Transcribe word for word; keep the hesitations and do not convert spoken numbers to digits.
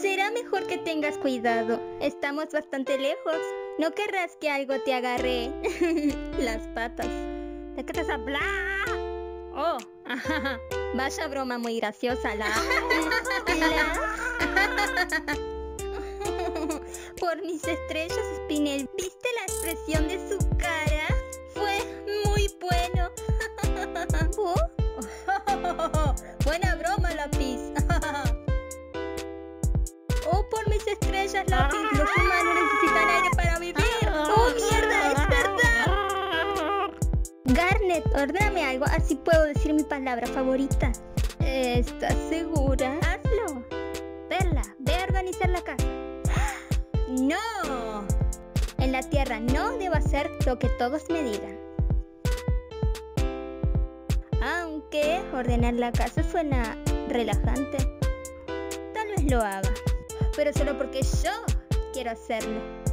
Será mejor que tengas cuidado. Estamos bastante lejos. No querrás que algo te agarre las patas. ¿De qué estás hablando? Oh, vaya broma muy graciosa la... la... Por mis estrellas, Spinel, ¿viste la expresión de su cara? Fue muy bueno. ¿Oh? Buena broma, lápiz. Oh, por mis estrellas, lápiz, los humanos necesitan aire para vivir. Oh, mierda, es verdad. Garnet, ordéname algo, así puedo decir mi palabra favorita. ¿Estás segura? Hazlo. Perla, ve a organizar la casa. ¡No! En la tierra no debo hacer lo que todos me digan. Aunque ordenar la casa suena relajante. Tal vez lo haga, pero solo porque yo quiero hacerlo.